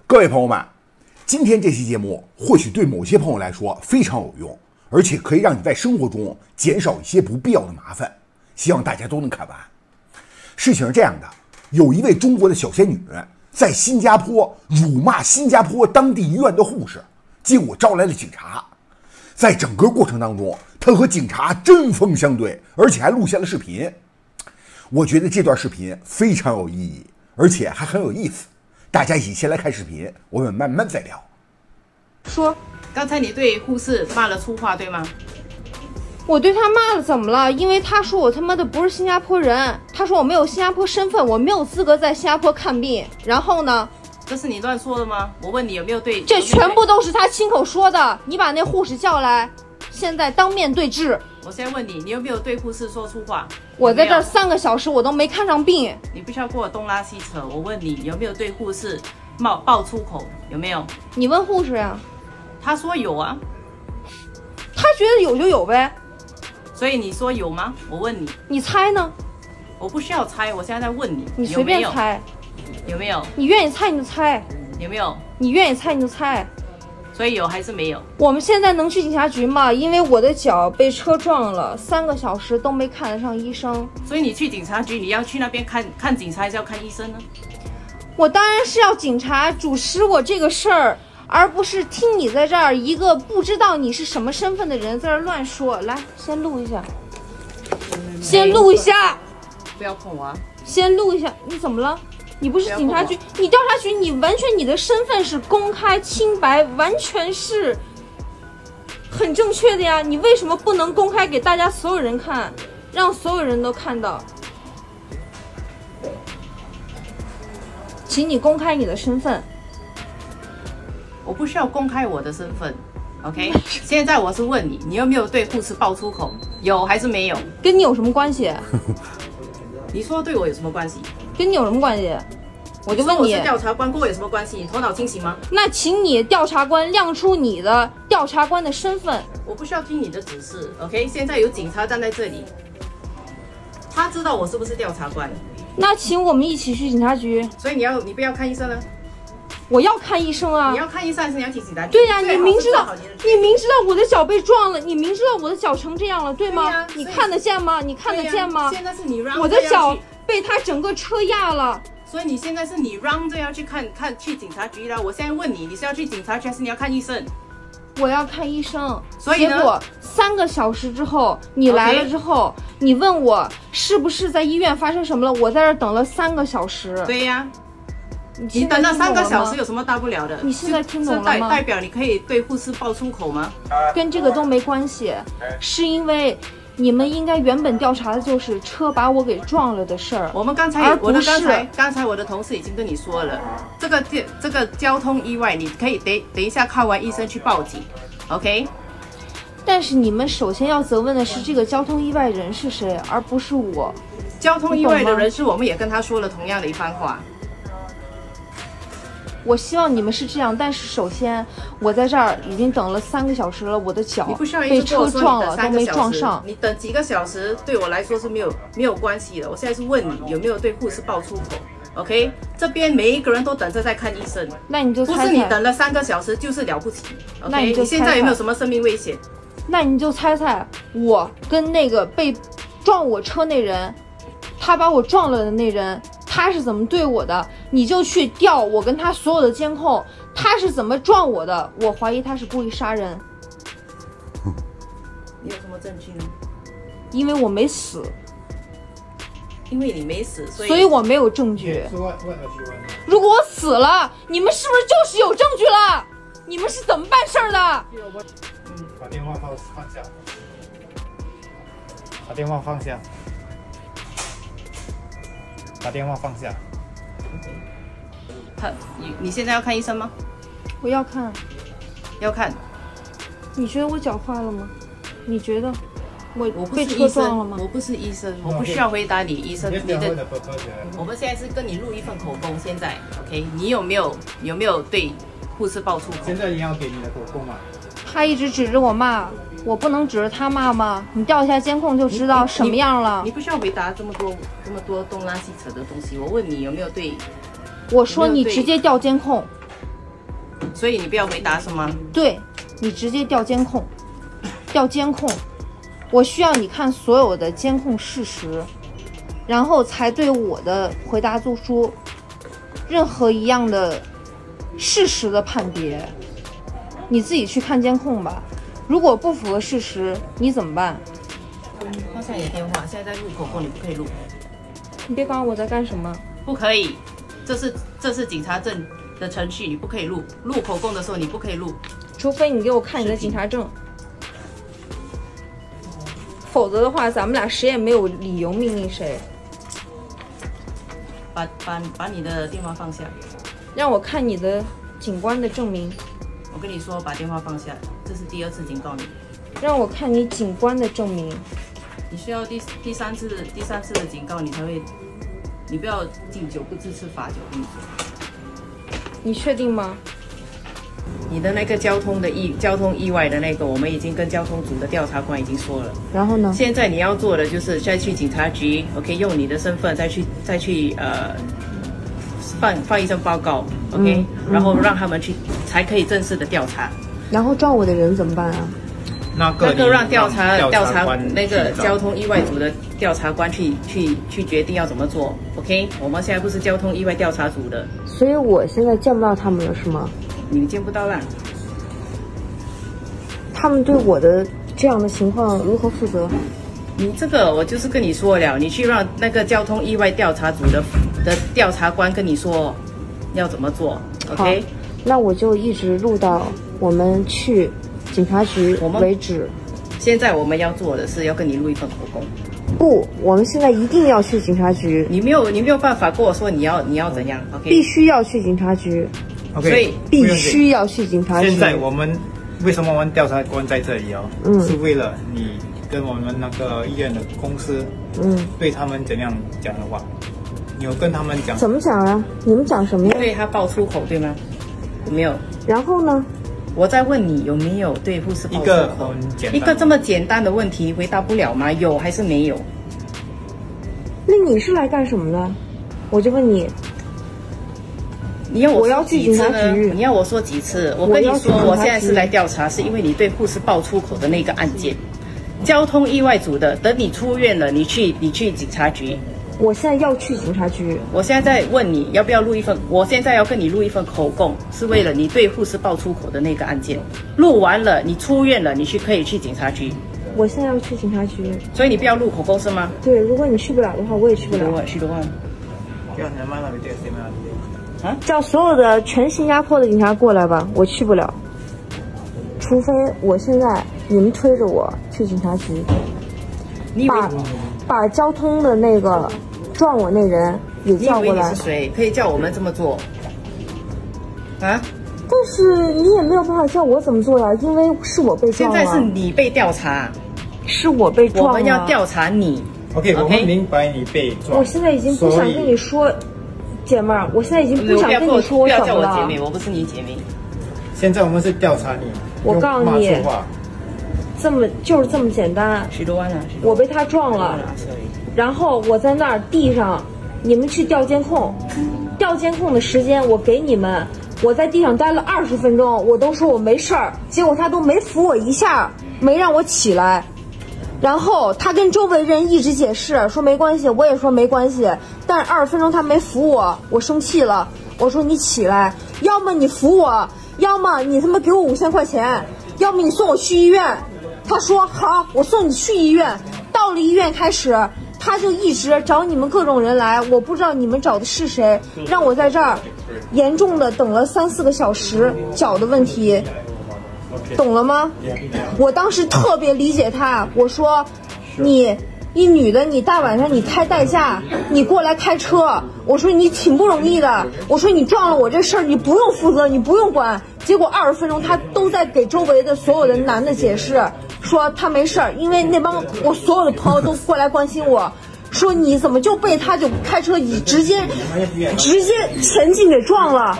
各位朋友们，今天这期节目或许对某些朋友来说非常有用，而且可以让你在生活中减少一些不必要的麻烦，希望大家都能看完。事情是这样的，有一位中国的小仙女在新加坡辱骂新加坡当地医院的护士，结果招来了警察。在整个过程当中，她和警察针锋相对，而且还录下了视频。我觉得这段视频非常有意义，而且还很有意思。大家一起先来看视频，我们慢慢再聊。 说， 刚才你对护士骂了粗话，对吗？ 我对他骂了，怎么了？因为他说我他妈的不是新加坡人，他说我没有新加坡身份，我没有资格在新加坡看病。然后呢？ 这是你乱说的吗？我问你有没有对？ 这全部都是他亲口说的。你把那护士叫来，现在当面对质。 我现在问你，你有没有对护士说粗话？ 我在这儿3个小时，我都没看上病。 你不需要跟我东拉西扯。我问你有没有对护士爆粗口？有没有？ 你问护士呀。 他说有啊。 他觉得有就有呗。 所以你说有吗？我问你。 你猜呢？ 我不需要猜，我现在在问你。 你随便猜。 有没有？ 你愿意猜你就猜。 有没有？ 你愿意猜你就猜。 所以有还是没有？ 我们现在能去警察局吗？因为我的脚被车撞了，3个小时都没看得上医生。 所以你去警察局，你要去那边看警察，还是要看医生呢？ 我当然是要警察主持我这个事儿，而不是听你在这儿一个不知道你是什么身份的人在这儿乱说。来，先录一下，先录一下， 不要碰我啊！ 先录一下，你怎么了？你不是警察局，你调查局，你完全你的身份是公开清白，完全是很正确的呀。你为什么不能公开给大家所有人看，让所有人都看到？请你公开你的身份。 我不需要公开我的身份 ，OK？ 现在我是问你，你有没有对护士爆粗口？有还是没有？ 跟你有什么关系？ 你说对我有什么关系？ 跟你有什么关系？我就问你， 我是调查官，跟我有什么关系？你头脑清醒吗？ 那请你调查官亮出你的调查官的身份。 我不需要听你的指示 ，OK？ 现在有警察站在这里，他知道我是不是调查官。 那请我们一起去警察局。 所以你不要看医生了。 我要看医生啊！ 你要看医生还是你要去警察局？ 对呀，你明知道我的脚被撞了，你明知道我的脚成这样了，对吗？你看得见吗？你看得见吗？ 现在是你让我的脚被他整个车压了。 所以你现在是你让着要去去警察局了。我现在问你，你是要去警察局还是你要看医生？ 我要看医生。 所以呢， 结果3个小时之后你来了之后，你问我是不是在医院发生什么了？我在这等了3个小时。 对呀。你等了3个小时有什么大不了的？ 你现在听懂了吗？ 代表你可以对护士爆粗口吗？ 跟这个都没关系，是因为你们应该原本调查的就是车把我给撞了的事儿。 我们刚才我的同事已经跟你说了，这个交通意外，你可以等一下看完医生去报警 ，OK？ 但是你们首先要责问的是这个交通意外人是谁，而不是我。 交通意外的人是我们也跟他说了同样的一番话。 我希望你们是这样，但是首先我在这儿已经等了3个小时了，我的脚被车撞了都没撞上。 你等几个小时对我来说是没有关系的。我现在是问你有没有对护士爆粗口 ，OK？ 这边每一个人都等着在看医生。 那你就猜猜， 不是你等了3个小时就是了不起 ，OK？ 你现在有没有什么生命危险？ 那你就猜猜，我跟那个被撞我车那人，他把我撞了的那人。他是怎么对我的，你就去调我跟他所有的监控，他是怎么撞我的，我怀疑他是故意杀人。 你有什么证据呢？ 因为我没死。 因为你没死， 所以我没有证据。如果我死了，你们是不是就是有证据了？你们是怎么办事儿的？ 把电话放下。把电话放下。把电话放下。 你现在要看医生吗？ 我要看。 要看。 你觉得我脚坏了吗？你觉得我被车撞了吗？ 我不是医生，我不需要回答你医生。我们现在是跟你录一份口供，现在 OK？ 你有没有对护士爆粗口？ 现在你要给你的口供吗？ 他一直指着我骂。我不能指着他骂吗？你调一下监控就知道什么样了。 你不需要回答这么多东拉西扯的东西。我问你有没有对？ 我说你直接调监控。 所以你不要回答是吗？ 对，你直接调监控，调监控，我需要你看所有的监控事实，然后才对我的回答做出任何一样的事实的判别。你自己去看监控吧，如果不符合事实，你怎么办？ 放下你的电话，现在在录口供，你不可以录。 你别管我在干什么， 不可以，这是警察证的程序，你不可以录。录口供的时候你不可以录， 除非你给我看你的警察证，否则的话，咱们俩谁也没有理由命令谁。 把你的电话放下， 让我看你的警官的证明。 我跟你说，把电话放下，这是第2次警告你。 让我看你警官的证明。 你需要第三次的警告，你才会，你不要敬酒不吃吃罚酒。我跟你说， 你确定吗？ 你的那个交通意外的那个，我们已经跟交通组的调查官已经说了。 然后呢？现在你要做的就是再去警察局 ，OK， 用你的身份再去放一份报告 ，OK，然后让他们去才可以正式的调查。 然后撞我的人怎么办啊？ 那个让调查那个交通意外组的调查官去决定要怎么做 ，OK？ 我们现在不是交通意外调查组的， 所以我现在见不到他们了，是吗？ 你见不到啦。 他们对我的这样的情况如何负责？ 你这个我就是跟你说了，你去让那个交通意外调查组的调查官跟你说要怎么做 ，OK？ 那我就一直录到我们去警察局为止。 现在我们要做的是要跟你录一份口供。 不，我们现在一定要去警察局。 你没有办法跟我说你要怎样 ，OK？ 必须要去警察局。 OK， 所以必须要去警察局。 现在我们为什么我们调查官在这里哦？是为了你跟我们那个医院的公司，对他们怎样讲的话，你有跟他们讲？ 怎么讲啊？你们讲什么呀？ 对他爆粗口，对吗？有没有？ 然后呢？ 我在问你有没有对护士爆粗口？一个这么简单的问题回答不了吗？有还是没有？ 那你是来干什么的？我就问你。 你要我要去警察局。 你要我说几次？我跟你说，我现在是来调查，是因为你对护士爆粗口的那个案件，交通意外组的。等你出院了，你去警察局。 我现在要去警察局。 我现在在问你要不要录一份，我现在要跟你录一份口供，是为了你对护士爆粗口的那个案件。录完了，你出院了，你可以去警察局。 我现在要去警察局。 所以你不要录口供是吗？ 对，如果你去不了的话，我也去不了。叫所有的全新加坡的警察过来吧，我去不了，除非我现在你们推着我去警察局，把交通的那个撞我那人也叫过来。 你以为你是谁？可以叫我们这么做啊？ 但是你也没有办法叫我怎么做呀，因为是我被撞了。 现在是你被调查， 是我被撞了。 我们要调查你。 OK， 我们明白你被撞。 我现在已经不想跟你说。姐妹儿，我现在已经不想跟你说我怎么了。 不要叫我姐妹，我不是你姐妹。 现在我们是调查你。 我告诉你，就是这么简单。 10多万了， 我被他撞了，然后我在那儿地上，你们去调监控，调监控的时间我给你们，我在地上待了20分钟，我都说我没事儿，结果他都没扶我一下，没让我起来。然后他跟周围人一直解释说没关系，我也说没关系，但是20分钟他没扶我，我生气了，我说你起来，要么你扶我，要么你他妈给我5000块钱，要么你送我去医院。他说好，我送你去医院。到了医院开始，他就一直找你们各种人来，我不知道你们找的是谁，让我在这儿严重的等了3-4个小时，脚的问题。懂了吗？我当时特别理解他，我说你一女的，你大晚上你开代驾，你过来开车，我说你挺不容易的，我说你撞了我这事儿你不用负责，你不用管。结果20分钟他都在给周围的所有的男的解释，说他没事儿，因为那帮我所有的朋友都过来关心我，说你怎么就被他就开车直接前进给撞了。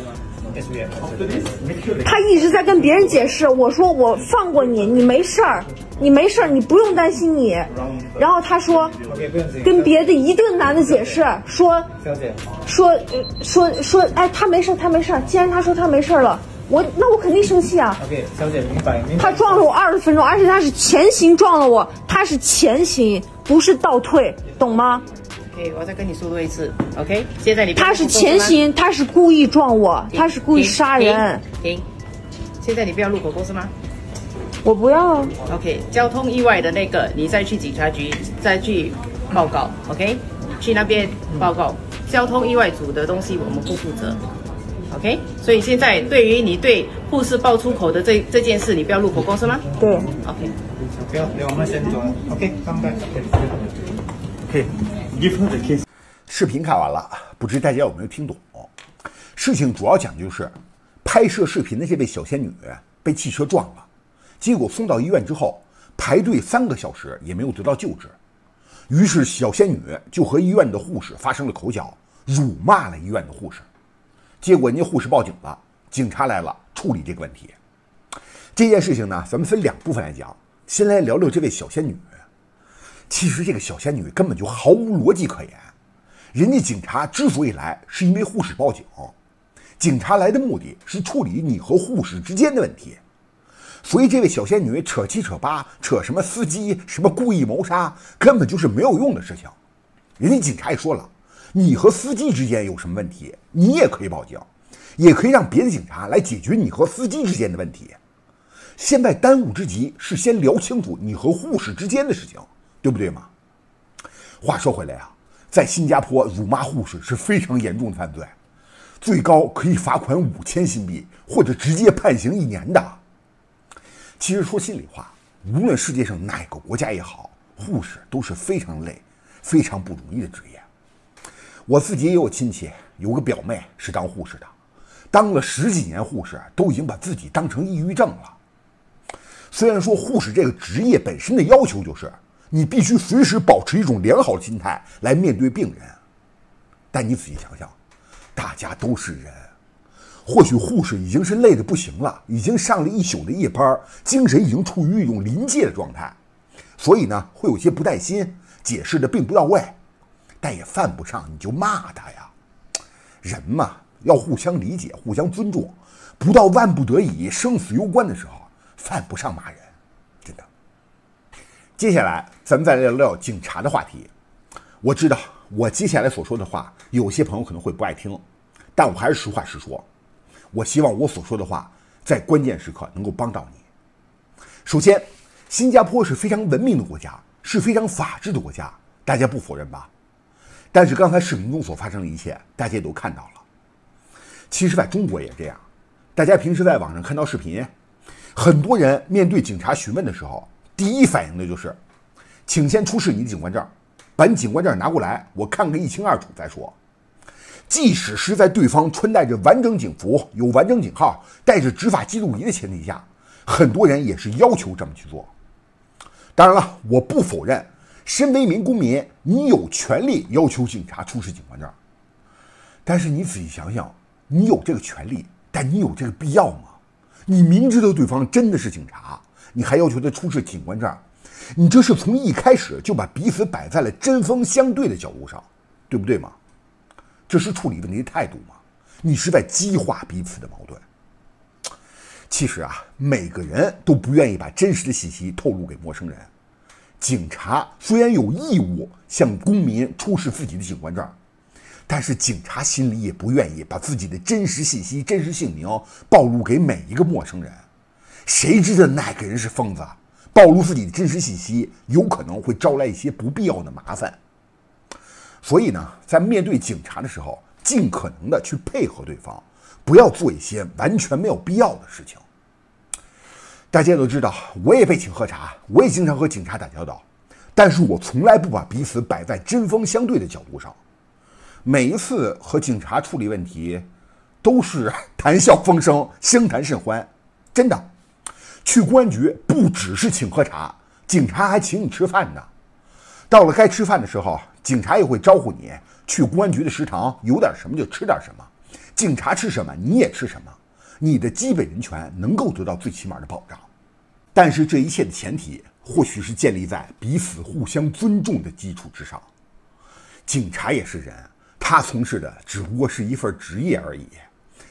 他一直在跟别人解释，我说我放过你，你没事儿，你没事儿，你不用担心你。然后他说跟别的一顿男的解释，说，哎，他没事，他没事。既然他说他没事了， 那我肯定生气啊。 OK， 小姐明白。 他撞了我20分钟，而且他是前行撞了我，他是前行，不是倒退，懂吗？ OK， 我再跟你说多一次。OK， 现在你他是前行，他是故意撞我，他是故意杀人。 停。现在你不要录口供是吗？ 我不要。 OK， 交通意外的那个，你再去警察局再去报告。OK， 去那边报告。交通意外组的东西我们不负责。OK， 所以现在对于你对护士爆粗口的这件事，你不要录口供是吗？ 对。 OK。 不要，我们先走了。OK， 刚才。OK，give her the kiss。 视频看完了，不知大家有没有听懂？事情主要讲的就是拍摄视频的这位小仙女被汽车撞了，结果送到医院之后排队3个小时也没有得到救治，于是小仙女就和医院的护士发生了口角，辱骂了医院的护士。结果人家护士报警了，警察来了处理这个问题。这件事情呢，咱们分2部分来讲。先来聊聊这位小仙女。其实这个小仙女根本就毫无逻辑可言。人家警察之所以来，是因为护士报警。警察来的目的是处理你和护士之间的问题。所以这位小仙女扯七扯八，扯什么司机，什么故意谋杀，根本就是没有用的事情。人家警察也说了，你和司机之间有什么问题，你也可以报警，也可以让别的警察来解决你和司机之间的问题。现在当务之急是先聊清楚你和护士之间的事情，对不对嘛？话说回来啊，在新加坡辱骂护士是非常严重的犯罪，最高可以罚款5000新币，或者直接判刑1年的。其实说心里话，无论世界上哪个国家也好，护士都是非常累、非常不容易的职业。我自己也有亲戚，有个表妹是当护士的，当了10几年护士，都已经把自己当成抑郁症了。虽然说护士这个职业本身的要求就是你必须随时保持一种良好的心态来面对病人，但你仔细想想，大家都是人，或许护士已经是累得不行了，已经上了1宿的夜班，精神已经处于一种临界的状态，所以呢会有些不带心，解释的并不到位，但也犯不上你就骂他呀。人嘛，要互相理解，互相尊重，不到万不得已、生死攸关的时候，犯不上骂人，真的。接下来咱们再聊聊警察的话题。我知道我接下来所说的话，有些朋友可能会不爱听，但我还是实话实说。我希望我所说的话在关键时刻能够帮到你。首先，新加坡是非常文明的国家，是非常法治的国家，大家不否认吧？但是刚才视频中所发生的一切，大家也都看到了。其实在中国也这样，大家平时在网上看到视频，很多人面对警察询问的时候，第一反应的就是请先出示你的警官证，把你警官证拿过来，我看个一清二楚再说。即使是在对方穿戴着完整警服、有完整警号、带着执法记录仪的前提下，很多人也是要求这么去做。当然了，我不否认身为一名公民，你有权利要求警察出示警官证，但是你仔细想想，你有这个权利，但你有这个必要吗？你明知道对方真的是警察，你还要求他出示警官证，你这是从一开始就把彼此摆在了针锋相对的角度上，对不对吗？这是处理问题的态度吗？你是在激化彼此的矛盾。其实啊，每个人都不愿意把真实的信息透露给陌生人。警察虽然有义务向公民出示自己的警官证，但是警察心里也不愿意把自己的真实信息、真实姓名暴露给每一个陌生人。谁知道哪个人是疯子？暴露自己的真实信息，有可能会招来一些不必要的麻烦。所以呢，在面对警察的时候，尽可能的去配合对方，不要做一些完全没有必要的事情。大家都知道，我也被请喝茶，我也经常和警察打交道，但是我从来不把彼此摆在针锋相对的角度上。每一次和警察处理问题，都是谈笑风生，相谈甚欢。真的，去公安局不只是请喝茶，警察还请你吃饭呢。到了该吃饭的时候，警察也会招呼你去公安局的食堂，有点什么就吃点什么。警察吃什么，你也吃什么。你的基本人权能够得到最起码的保障。但是这一切的前提，或许是建立在彼此互相尊重的基础之上。警察也是人，他从事的只不过是一份职业而已，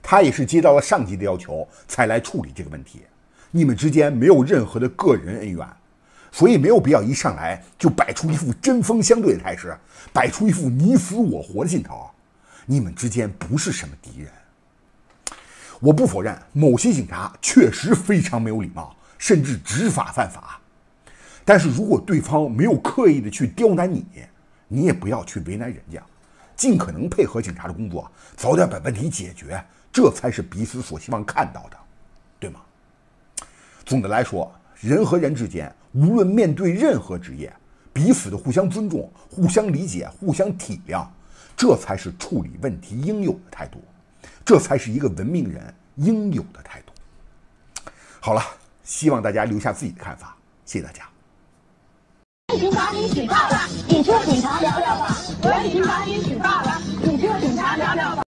他也是接到了上级的要求才来处理这个问题。你们之间没有任何的个人恩怨，所以没有必要一上来就摆出一副针锋相对的态势，摆出一副你死我活的劲头。你们之间不是什么敌人。我不否认某些警察确实非常没有礼貌，甚至执法犯法。但是如果对方没有刻意的去刁难你，你也不要去为难人家，尽可能配合警察的工作，早点把问题解决，这才是彼此所希望看到的，对吗？总的来说，人和人之间，无论面对任何职业，彼此的互相尊重、互相理解、互相体谅，这才是处理问题应有的态度，这才是一个文明人应有的态度。好了，希望大家留下自己的看法，谢谢大家。 警察你举报了，你说警察聊聊吧，我要警察你举报了，你说警察聊聊吧。